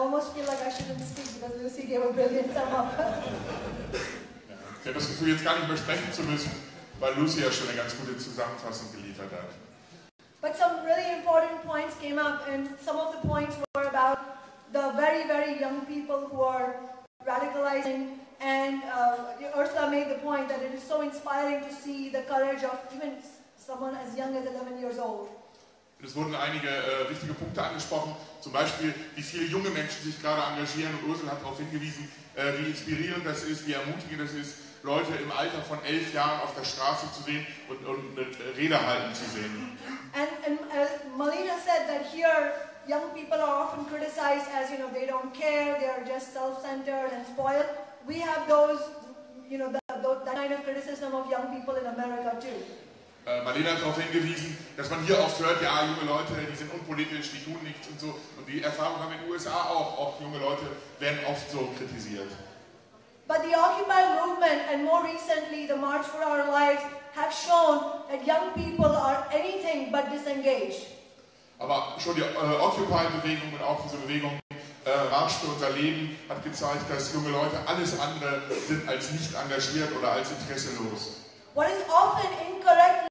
almost feel like I shouldn't speak because Lucy gave a brilliant sum up. Ich habe das Gefühl, jetzt gar nicht mehr sprechen zu müssen, weil Lucy ja schon eine ganz gute Zusammenfassung geliefert hat. But some really important points came up, and some of the points were about the very, very young people who are radicalizing. And Ursula made the point that it is so inspiring to see the courage of even someone as young as 11 years old. Es wurden einige wichtige Punkte angesprochen, zum Beispiel, wie viele junge Menschen sich gerade engagieren, und Ursula hat darauf hingewiesen, wie inspirierend das ist, wie ermutigend das ist, Leute im Alter von 11 Jahren auf der Straße zu sehen und eine Rede halten zu sehen. And Malina said that here young people are often criticized as, they don't care, they are just self-centered and spoiled. We have those, that kind of criticism of young people in America too. Marlene hat darauf hingewiesen, dass man hier oft hört, ja, junge Leute, die sind unpolitisch, die tun nichts und so. Und die Erfahrung haben wir in den USA auch. Auch junge Leute werden oft so kritisiert. But the Occupy movement and more recently the March for Our Lives have shown that young people are anything but disengaged. Aber schon die Occupy-Bewegung und auch diese Bewegung Marsch für unser Leben hat gezeigt, dass junge Leute alles andere sind als nicht engagiert oder als interesselos. What is often incorrectly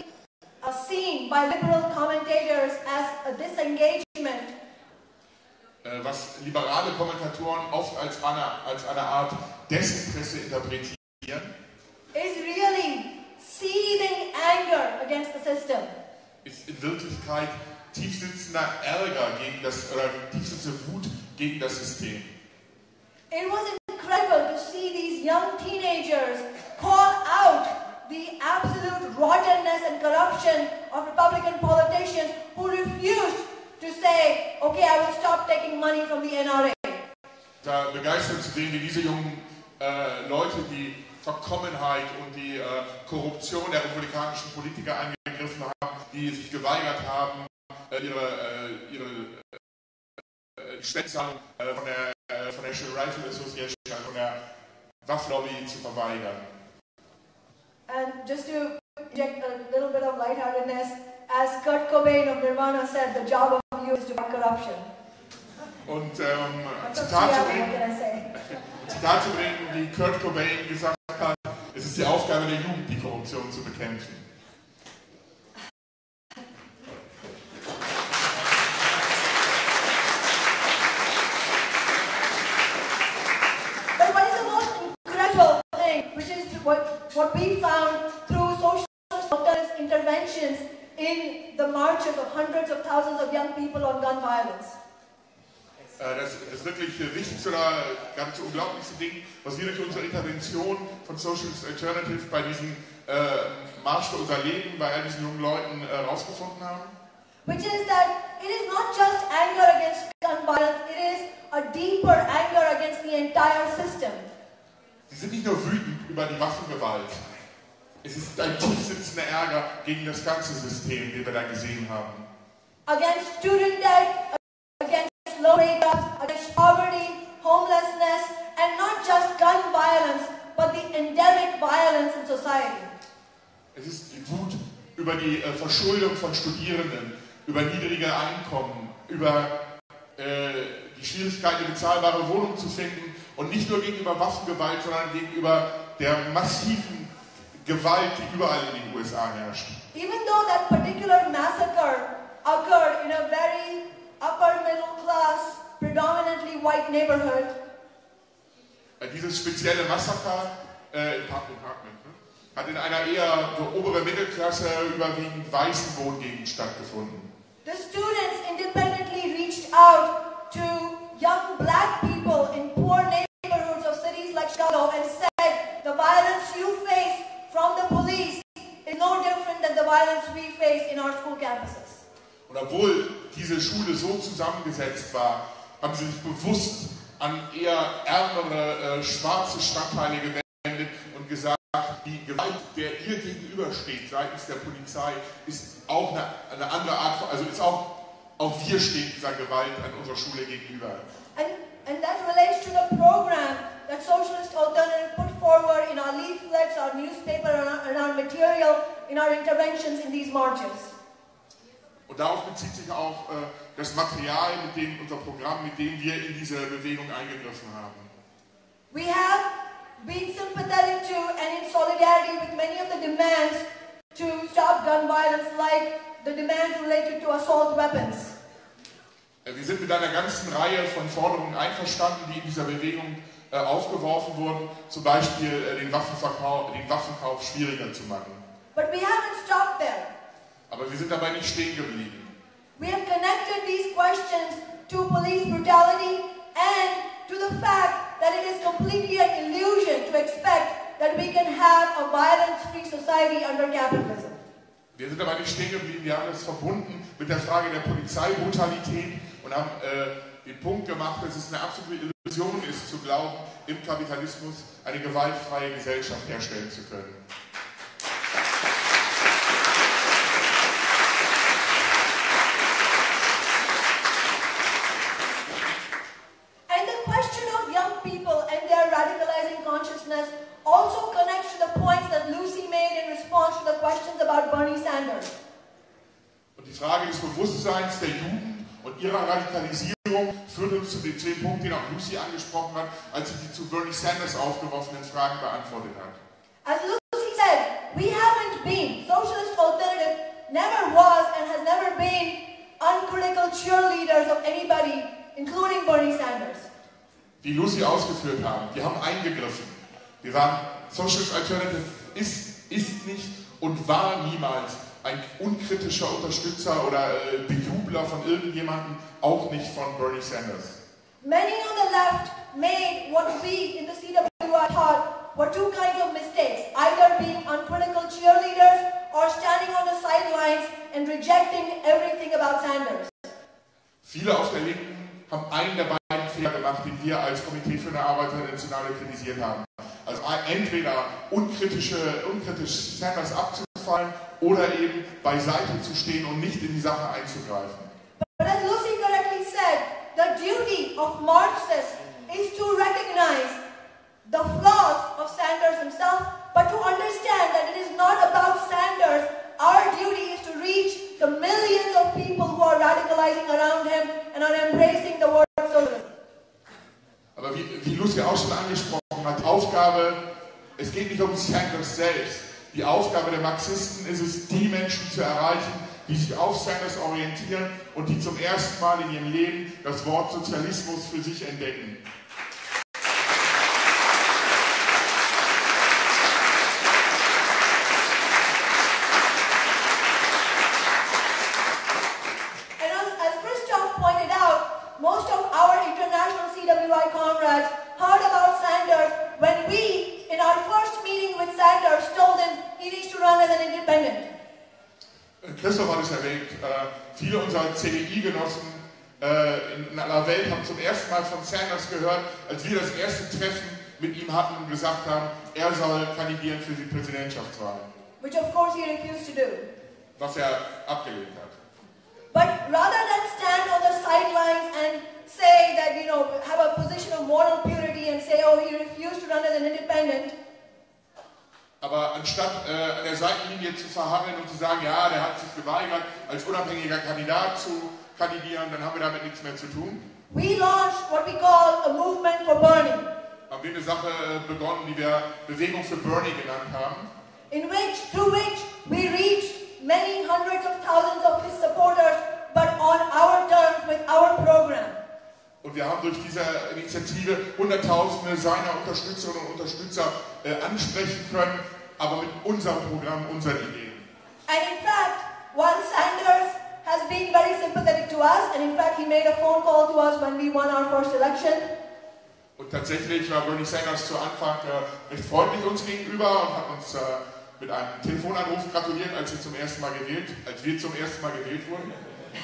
seen by liberal commentators as a disengagement. Was liberale Kommentatoren oft als eine Art Desinteresse interpretieren, is really seething anger against the system. Ist in Wirklichkeit tiefsitzender Ärger gegen oder tiefsitzende Wut gegen das System. It was incredible to see these young teenagers call out the absolute rottenness and corruption of Republican politicians who refused to say, okay, I will stop taking money from the NRA. Da begeistert zu sehen, wie diese jungen Leute die Verkommenheit und die Korruption der republikanischen Politiker angegriffen haben, die sich geweigert haben, ihre Spendenzahlung von der National Rifle Association, von der Waffenlobby zu verweigern. And just to inject a little bit of lightheartedness, as Kurt Cobain of Nirvana said, the job of you is to fight corruption. Und Zitat zu bringen, wie Kurt Cobain gesagt hat, es ist die Aufgabe der Jugend, die Korruption zu bekämpfen. But what is the most incredible thing, which is what we found through social interventions in the marches of hundreds of thousands of young people on gun violence. Das wirklich wichtigste oder geradezu unglaublichste Ding, was wir durch unsere Intervention von Socialist Alternative bei diesem Marsch für unser Leben, bei all diesen jungen Leuten herausgefunden haben. Which is that it is not just anger against gun violence, it is a deeper anger against the entire system. Sie sind nicht nur wütend über die Waffengewalt, es ist ein tiefsitzender Ärger gegen das ganze System, den wir da gesehen haben. Against student debt, against low wages, against poverty, homelessness, and not just gun violence, but the endemic violence in society. Es ist die Wut über die Verschuldung von Studierenden, über niedrige Einkommen, über die Schwierigkeit, eine bezahlbare Wohnung zu finden und nicht nur gegenüber Waffengewalt, sondern gegenüber der massiven Gewalt, die überall in den USA herrscht. Even though that particular massacre occurred in a very upper middle class, predominantly white neighborhood, dieses spezielle Massaker hat in einer eher so obere Mittelklasse überwiegend weißen Wohngegend stattgefunden. The students independently reached out to young black people in poor neighborhoods of cities like Chicago and said, the violence you face from the police is no different than the violence we face in our school campuses. Und obwohl diese Schule so zusammengesetzt war, haben sie sich bewusst an eher ärmere, schwarze Stadtteile gewendet und gesagt, die Gewalt, der ihr gegenübersteht seitens der Polizei, ist auch eine andere Art von, also ist auch wir stehen dieser Gewalt an unserer Schule gegenüber. And that relates to the program that Socialist Alternative put forward in our leaflets, our newspaper, and our material in our interventions in these marches. Und darauf bezieht sich auch das Material, unser Programm, mit dem wir in diese Bewegung eingegriffen haben. We have been sympathetic to and in solidarity with many of the demands to stop gun violence, like the demands related to assault weapons. Wir sind mit einer ganzen Reihe von Forderungen einverstanden, die in dieser Bewegung aufgeworfen wurden, zum Beispiel den Waffenkauf schwieriger zu machen. But we haven't stopped there. Aber wir sind dabei nicht stehen geblieben. We have connected these questions to police brutality and to the fact that it is completely an illusion to expect that we can have a violence-free society under capitalism. Wir sind dabei nicht stehen geblieben, wir haben das verbunden mit der Frage der Polizeibrutalität und haben den Punkt gemacht, dass es eine absolute Illusion ist, zu glauben, im Kapitalismus eine gewaltfreie Gesellschaft herstellen zu können. And the question of young people and their radicalizing consciousness also connects to the points that Lucy made in response to the questions about Bernie Sanders. Und die Frage des Bewusstseins der Jugend und ihrer Radikalisierung führt uns zu den 10 Punkten, die auch Lucy angesprochen hat, als sie die zu Bernie Sanders aufgeworfenen Fragen beantwortet hat. As Lucy said, we haven't been, Socialist Alternative never was and has never been uncritical cheerleaders of anybody, including Bernie Sanders. Wie Lucy ausgeführt haben, wir haben eingegriffen. Wir waren, Socialist Alternative ist nicht und war niemals ein unkritischer Unterstützer oder Bejubler von irgendjemandem, auch nicht von Bernie Sanders. Many on the left made what we in the CWI thought were two kinds of mistakes, either being uncritical cheerleaders or standing on the sidelines and rejecting everything about Sanders. Viele auf der Linken haben einen der beiden Fehler gemacht, den wir als Komitee für eine Arbeiterinternationale kritisiert haben. Also entweder unkritisch Sanders abzufallen oder eben beiseite zu stehen und nicht in die Sache einzugreifen. But as Lucy correctly said, the duty of Marxists is to recognize the flaws of Sanders himself, but to understand that it is not about Sanders. Our duty is to reach the millions of people who are radicalizing around him and are embracing the word socialism. Aber wie Lucy auch schon angesprochen hat, die Aufgabe, es geht nicht um Sanders selbst. Die Aufgabe der Marxisten ist es, die Menschen zu erreichen, die sich auf Sanders orientieren und die zum ersten Mal in ihrem Leben das Wort Sozialismus für sich entdecken. Most of our international CWI comrades heard about Sanders when we, in our first meeting with Sanders, told him he needs to run as an independent. Christoph hat es erwähnt, viele unserer CDI-Genossen in aller Welt haben zum ersten Mal von Sanders gehört, als wir das erste Treffen mit ihm hatten und gesagt haben, er soll kandidieren für die Präsidentschaftswahl. Which of course he refused to do. Was er abgelehnt hat. But rather than stand on the sidelines and say that, have a position of moral purity and say, oh, he refused to run as an independent. Aber anstatt an der Seitenlinie zu verhandeln und zu sagen, ja, der hat sich geweigert, als unabhängiger Kandidat zu kandidieren, dann haben wir damit nichts mehr zu tun. We launched what we call a movement for Bernie. Haben wir eine Sache begonnen, die wir Bewegung für Bernie genannt haben. Through which we reached many hundreds of thousands of his supporters, but on our terms with our program. Und wir haben durch diese Initiative Hunderttausende seiner Unterstützerinnen und Unterstützer ansprechen können, aber mit unserem Programm, unseren Ideen. And in fact, while Sanders has been very sympathetic to us, and in fact he made a phone call to us when we won our first election. Und tatsächlich war Bernie Sanders zu Anfang recht freundlich uns gegenüber und hat uns mit einem Telefonanruf gratuliert, als wir zum ersten Mal gewählt wurden.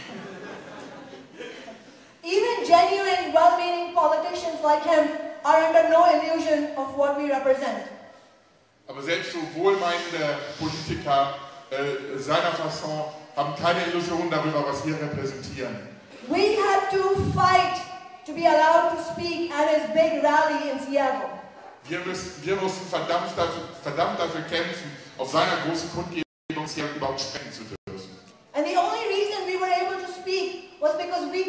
Even genuine, well-meaning politicians like him are under no illusion of what we represent. Aber selbst so wohlmeinende Politiker seiner Fasson haben keine Illusion darüber, was wir repräsentieren. We had to fight to be allowed to speak at his big rally in Seattle. Wir mussten verdammt dafür kämpfen, auf seiner großen Kundgebung überhaupt sprechen zu dürfen. And the only reason we were able to speak was because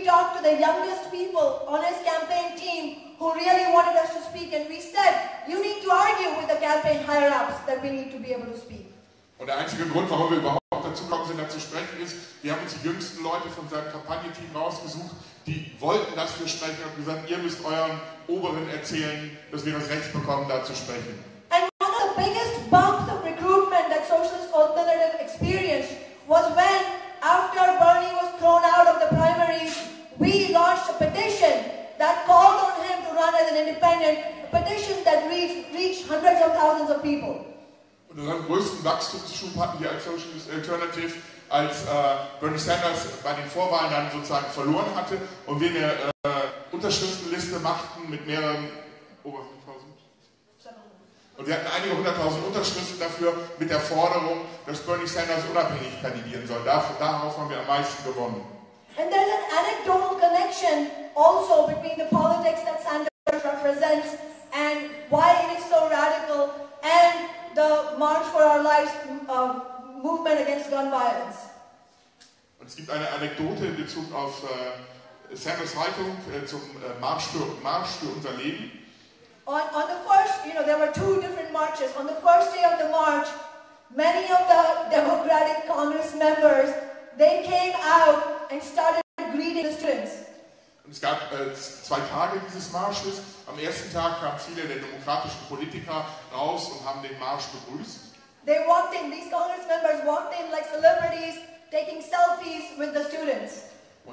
talked to the youngest people on his campaign team who really wanted us to speak, and we said, you need to argue with the campaign higher-ups that we need to be able to speak. Und der einzige Grund, warum wir überhaupt dazu gekommen sind, da zu sprechen, ist, wir haben uns die jüngsten Leute von seinem Kampagnenteam rausgesucht, die wollten, dass wir sprechen und gesagt, ihr müsst euren Oberen erzählen, dass wir das Recht bekommen, da zu sprechen. And one of the biggest bumps of recruitment that Socialist Alternative experienced was when, after Bernie was thrown out of the primaries, we launched a petition that called on him to run as an independent, a petition that reached hundreds of thousands of people. Und unseren größten Wachstumsschub hatten wir als Socialist Alternative, als Bernie Sanders bei den Vorwahlen dann sozusagen verloren hatte und wir eine Unterschriftenliste machten mit mehreren over 100.000. Und wir hatten einige 100.000 Unterschriften dafür mit der Forderung, dass Bernie Sanders unabhängig kandidieren soll. Darauf haben wir am meisten gewonnen. And there's an anecdotal connection also between the politics that Sanders represents and why it is so radical and the March for Our Lives movement against gun violence. Und es gibt eine Anekdote in Bezug auf Sanders Haltung zum Marsch für unser Leben. On the first, there were two different marches. On the first day of the march, many of the Democratic Congress members, they came out and started greeting the students. Und es gab 2 Tage dieses Marsches. Am ersten Tag kamen viele der demokratischen Politiker raus und haben den Marsch begrüßt. They walked in, these Congress members walked in like celebrities, taking selfies with the students. Und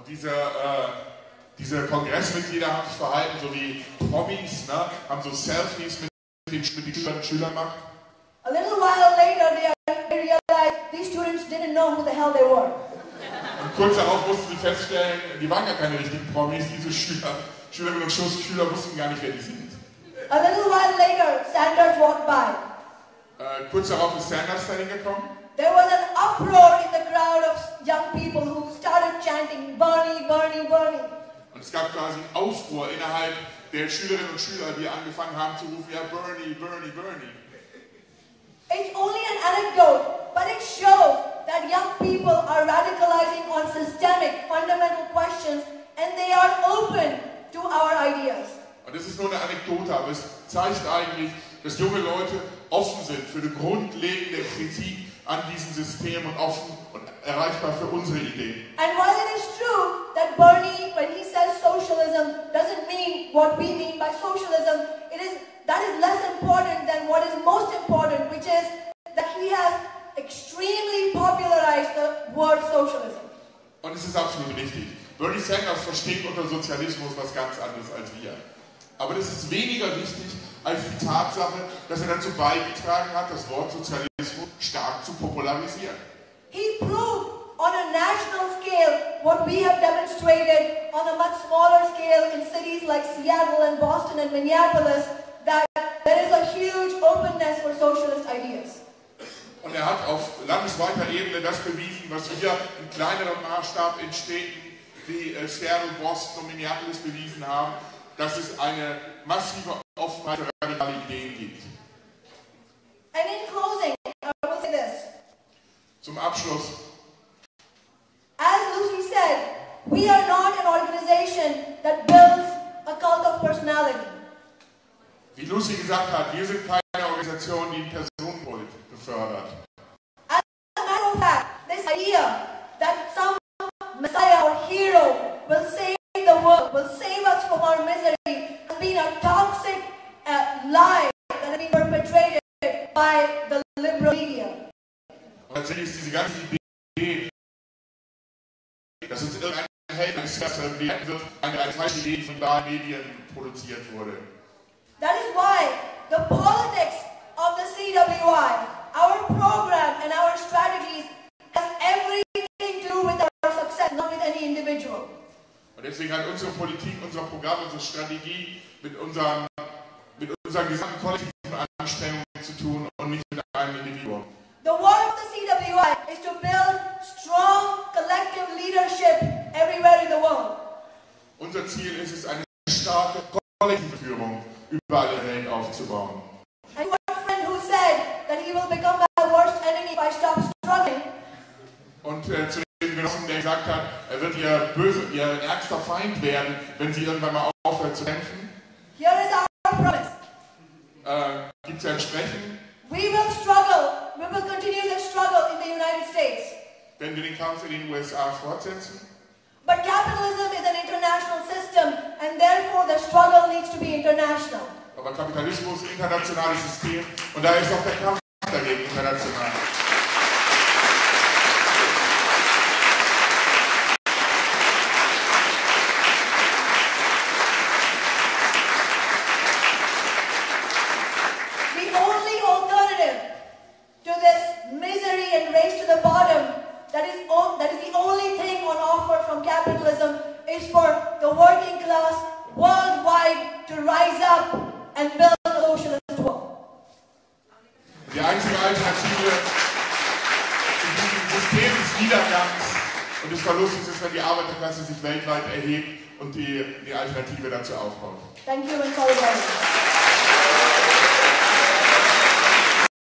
diese Kongressmitglieder haben sich verhalten, so wie Promis, ne? Haben so Selfies mit den Schülern gemacht. A little while later, they realized these students didn't know who the hell they were. Und kurz darauf mussten sie feststellen, die waren ja keine richtigen Promis, diese Schülerinnen und Schüler wussten gar nicht, wer die sind. A little while later, Sanders walked by. Kurz darauf ist Sanders dahin gekommen. There was an uproar in the crowd of young people who started chanting, Bernie, Bernie, Bernie. Und es gab quasi einen Aufruhr innerhalb der Schülerinnen und Schüler, die angefangen haben zu rufen, ja, Bernie, Bernie, Bernie. It's only an anecdote, but it shows that young people are radicalizing on systemic, fundamental questions, and they are open to our ideas. Und das ist nur eine Anekdote, aber es zeigt eigentlich, dass junge Leute offen sind für eine grundlegende Kritik an diesem System und offen und erreichbar für unsere Ideen. And while it is true that Bernie, when he says socialism, doesn't mean what we mean by socialism, that is less important than what is most important, which is that he has extremely popularized the word socialism. Und es ist absolut richtig. Bernie Sanders versteht unter Sozialismus was ganz anderes als wir. Aber das ist weniger wichtig als die Tatsache, dass er dazu beigetragen hat, das Wort Sozialismus stark zu popularisieren. He proved on a national scale what we have demonstrated on a much smaller scale in cities like Seattle and Boston and Minneapolis, that there is a huge openness for socialist ideas. Und er hat auf landesweiter Ebene das bewiesen, was wir in kleinerem Maßstab in Städten wie Seattle, Boston und Minneapolis bewiesen haben, dass es eine massive Offenheit für radikale Ideen gibt. And in closing, I will say this. Zum Abschluss. As Lucy said, we are not an organization that builds a cult of personality. Wie Lucy gesagt hat, wir sind keine Organisation, die den Personenkult befördert. As a matter of fact, this idea that some messiah or hero will save the world, will save us from our misery, has been a toxic lie that has been perpetrated by the liberal media. Und tatsächlich ist diese ganze Idee, dass uns irgendein Held wird, eine falsche Idee, die von da Medien produziert wurde. That is why the politics of the CWI, our program and our strategies has everything to do with our success, not with any individual. Und deswegen hat unsere Politik, unser Programm, unsere Strategie mit unseren gesamten kollektiven Anstrengungen zu tun und nicht mit einem Individuum. The work of the CWI is to build strong collective leadership everywhere in the world. Unser Ziel ist es, eine starke kollektive Führung überall in der Welt aufzubauen. And you have a friend who said that he will become my worst enemy if I stop struggling. Und zu den Genossen, der gesagt hat, er wird ihr ärgster Feind werden, wenn sie irgendwann mal aufhört zu kämpfen. Here is our promise. Gibt es ja entsprechend. We will struggle. We will continue the struggle in the United States. Wenn wir den Kampf in den USA fortsetzen. But capitalism is an international system, and therefore the struggle needs to be international. Aber Kapitalismus ist ein internationales System und da ist auch der Kampf dagegen international. The only alternative to this misery and race to the bottom, that is the only thing on offer from capitalism, is for the working class worldwide to rise up and build a socialist world. Die einzige Alternative zu diesem System des Niedergangs und des Verlustes ist, wenn die Arbeiterklasse sich weltweit erhebt und die Alternative dazu aufbaut. Thank you and solidarity.